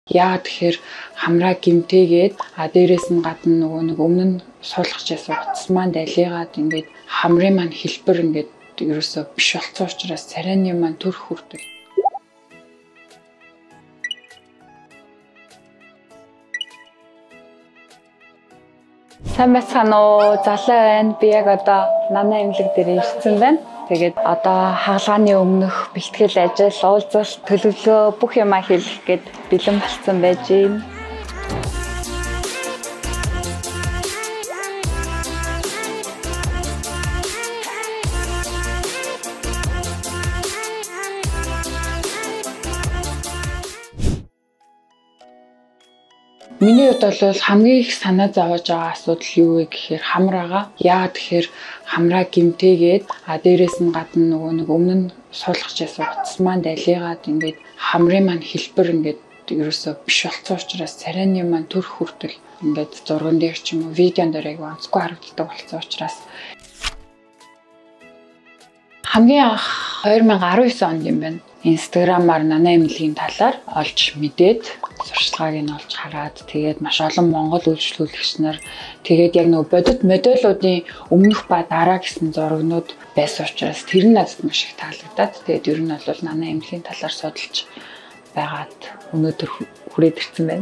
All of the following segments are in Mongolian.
Яагаад тэгэхээр хамраа гимтээгээд дээрээс нь гадна нөгөө нэг өмнө нь суулгаж байсан утас маань далигаад ингээд хамрын маань хэлбэр ингээд ерөөсөө биш болцсон учраас царайны маань төрх хүрдэг. Сайн байцгаана уу? Залуу байна. Би яг одоо нана имлэг дээр ирсэн байна. Тэгээд одоо хагалгааны өмнөх бэлтгэл ажил, уулзалт, төлөвлөгөө бүх юмаа хийх гээд бэлэн болцсон байж байна. Миний хувьд бол хамгийн их санаа зовоож байгаа асуудал юу вэ гэхээр хамраагаа. Яагаад тэгэхээр хамраа гимтээгээд дээрээс нь гадна нөгөө нэг өмнө нь суулгаж байсан утас маань далигаад ингээд хамрын маань хэлбэр ингээд ерөөсөө биш болцсон учраас царайны маань төрх хүртэл ингээд зурган дээр ч юм уу видеон дээр яг онцгүй харагддаг болцсон учраас хамгийн анх 2019 онд юм байна. Инстаграмаар нана имлэгийн талаар олж мэдээд сурчлагыг нь олж хараад тэгээд маш олон монгол үйлчлүүлэгч нар тэгээд яг нөгөө бодит модельуудын өмнөх ба дараа гэсэн зурагнууд байсан учраас тэр нь надад маш их таалагдаад тэгээд ер нь бол нана имлэгийн талаар судалж байгаад өнөөдөр хүрээд ирсэн байна.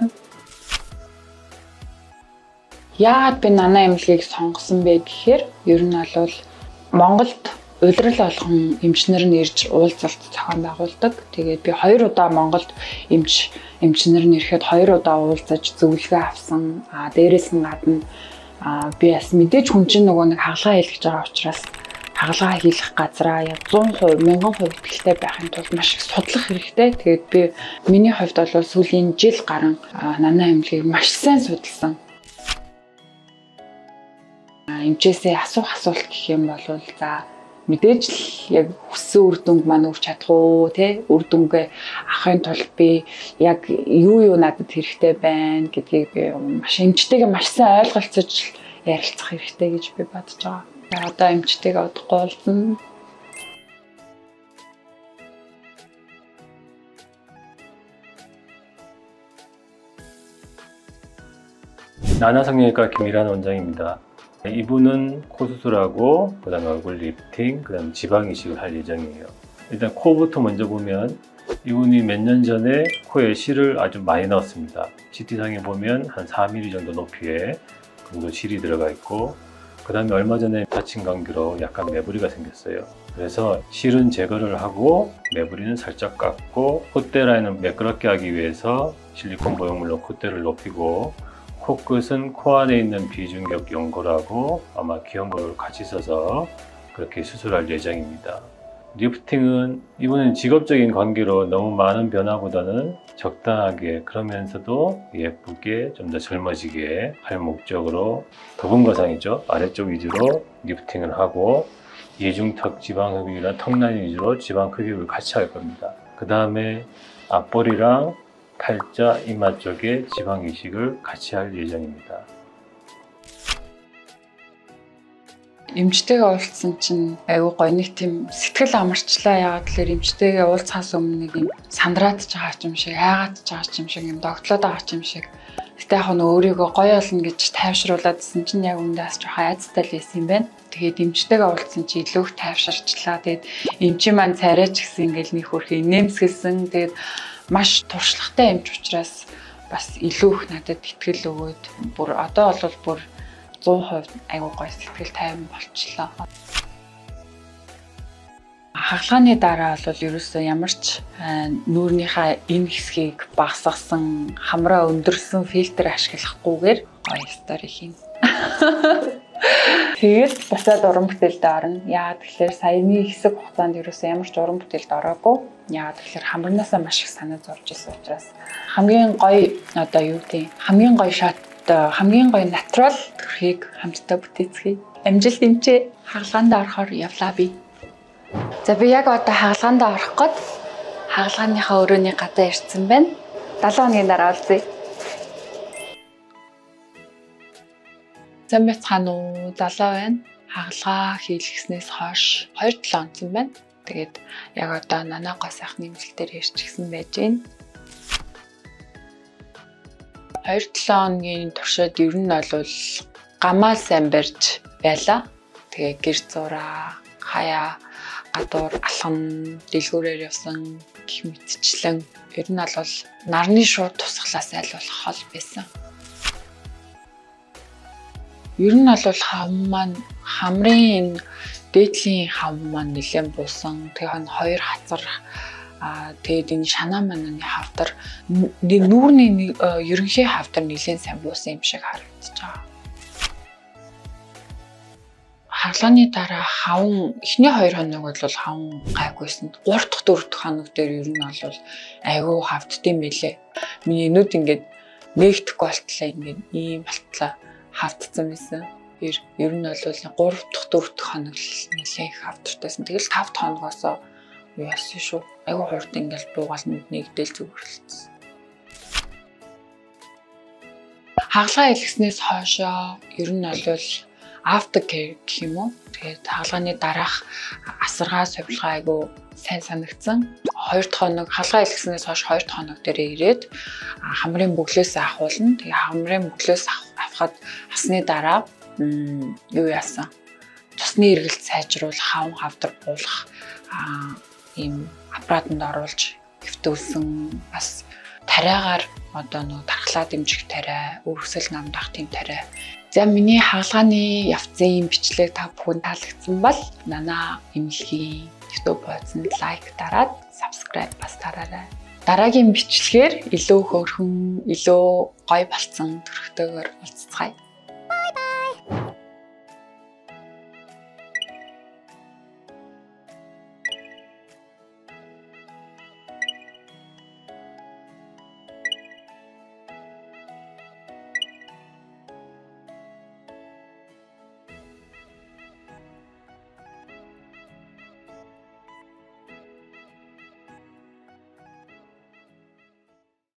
Яагаад би нана имлэгийг сонгосон бэ гэхээр ер нь бол Монголд улирал олгон эмчнэр нь ирж уулзалт зохион байгуулдаг. Тэгээд би 2 удаа Монголд эмчнэр нь ирэхэд 2 удаа уулзаж зөвлөгөө авсан. Дээрээс нь гадна би бас мэдээж хүн чинь нөгөө нэг хагалгаа хийлгэж байгаа учраас хагалгаа хийлгэх газраа яг 100%, 1000% итгэлтэй байхын тулд маш их судлах хэрэгтэй. Тэгээд би миний хувьд бол сүүлийн жил гарan нана имлэгийг маш сайн судалсан. Эмчээсээ асуух асуулт гэх юм бол за мэдээж л яг хүссэн үр дүнг маань үрж чадах уу те үр дүнгээ авахын тулд би яг юу надад хэрэгтэй байна гэдгийг би маш эмчтэйгээ маш сайн ойлголцож ярилцах хэрэгтэй гэж би бодож байгаа. Одоо эмчтэйгээ удахгүй болно. 나나성형외과 김일환 원장입니다. 이분은 코 수술하고 그다음에 얼굴 리프팅, 그다음에 지방 이식을 할 예정이에요. 일단 코부터 먼저 보면 이분이 몇 년 전에 코에 실을 아주 많이 넣었습니다. CT상에 보면 한 4mm 정도 높이에 그 정도 실이 들어가 있고 그다음에 얼마 전에 다친 관계로 약간 매부리가 생겼어요. 그래서 실은 제거를 하고 매부리는 살짝 깎고 콧대 라인을 매끄럽게 하기 위해서 실리콘 보형물로 콧대를 높이고 코끝은 코 안에 있는 비중격 연골하고 아마 기형골을 같이 써서 그렇게 수술할 예정입니다. 리프팅은 이분은 직업적인 관계로 너무 많은 변화보다는 적당하게 그러면서도 예쁘게 좀 더 젊어지게 할 목적으로 거분거상이죠. 아래쪽 위주로 리프팅을 하고 이중턱 지방 흡입이나 턱라인 위주로 지방 흡입을 같이 할 겁니다. 그 다음에 앞볼이랑 팔자, 이마 쪽에 지방 이식을 같이 할 예정입니다. Эмчтэйгээ уулзсан чинь айгүй гоё нэг тийм сэтгэл амарчлаа. Яагаад тэгэхээр эмчтэйгээ уулзахаас өмнө нэг юм сандраадж байгаа юм шиг, айгаадж байгаа юм шиг, юм догтлоод байгаа юм шиг. Гэтэ яг нь өөрийгөө гоё болно гэж тайвшрууладсэн чинь яг үндээс жоохон айцтай л байсан юм байна. Тэгээд эмчтэйгээ уулзсан чинь илүү их тайвширчлаа. Тэгээд эмчийн маань царайч гэсэн ингээл нэг хөрхи нэмсгэлсэн. Тэгээд маш туршлагатай эмч учраас бас илүү их надад итгэл өгөөд бүр одоо бол бүр 100% айгуу гоё сэтгэл тайван болчлоо. Хагалгааны дараа бол ерөөсөө ямар ч нүүрнийхээ энэ хэсгийг багасгасан, хамраа өндөрсөн фильтр ашиглахгүйгээр гоё стори хийн. Тэгээд босоод уран бүтээлд орно. Яагаад тэгэхээр саяны хэсэг хугацаанд ерөөсөө ямар ч уран бүтээлд ороогүй. Яагаад тэгэхээр хамранаасаа маш их санаа зовж ирсэн учраас хамгийн гоё одоо юу гэдэг хамгийн гоё шот хамгийн гоё натурал төрхийг хамтдаа бүтээцгээе. Амжилт эмчээ. Хагалгаанд орохоор явлаа би. За би яг одоо хагалгаанд орох гээд хагалгааныхаа өрөөний гадаа ирсэн байна. 7 хоногийн дараа уулзъя. Сайн байцгаана уу? Залуу байна. Хагалгаа хийлгэснээс хойш 2-7 онцсон байна. Тэгээд яг одоо нана гоо сайхны имлэг дээр ирчихсэн байж байна. 2-7 хоногийн туршид ер нь бол гамаа сайн барьж байла. Тэгээ гэр зураа, хаяа, гадуур алхан, дэлгүүрээр явсан гэх мэтчлэн ер нь бол нарны шууд тусглаас айлуулах хол байсан. Ер нь бол хавн маань хамрын дээдлийн хавн маань нэлээд буусан. Тэгээ хоёр хацар тэгээд энэ шанаа мананы хавдар нүүрний ерөнхий хавдар нэлээд сайн буусан юм шиг харагдаж байгаа. Хагалгааны дараа хавн эхний 2 хоног бол хавн гайгүйсэн. 3 дахь 4 дахь хоног дээр ер нь бол айгүй хавддсан байлээ. Миний нүд ингээд нээгдэхгүй болтлаа ингээд ийм болтлоо хавдсан байсан. Ер нь бол 3 дахь 4 дахь хоног нэлээ их хавдтайсан. Тэгэл 5 дахь хоногоос юу яасан шүү. Айгүй хурд ингээд буугаал нүд нэгдэл зүгэрлсэн. Хагалгаа илгэснээс хойшоо ер нь бол after care гэх юм уу. Тэгээд хагалгааны дараах асаргаа сувилгаа айгүй сайн санагдсан. 2 дахь хоног хагалгаа илгэснээс хойш 2 дахь хоног дээр ирээд хамрын бөглөөс авахулна. Тэгээд хамрын бөглөөс авахад асны дараа юу яасан? Цусны эргэлт сайжруулах, хавн хавдар буулгах ийм аппаратанд оруулж хэвтүүлсэн бас тариагаар одоо нөгөө тархлаа дэмжих тариа, өргөсөл намдах тийм тариа. За миний хагалгааны явцын бичлэг та бүхэнд таалагдсан бол манай эмнэлгийн YouTube хуудсанд лайк дараад subscribe бас дараарай. Дараагийн бичлэгээр илүү хөөрхөн, илүү гоё болцсон төрхтэйгээр уулзцгаая.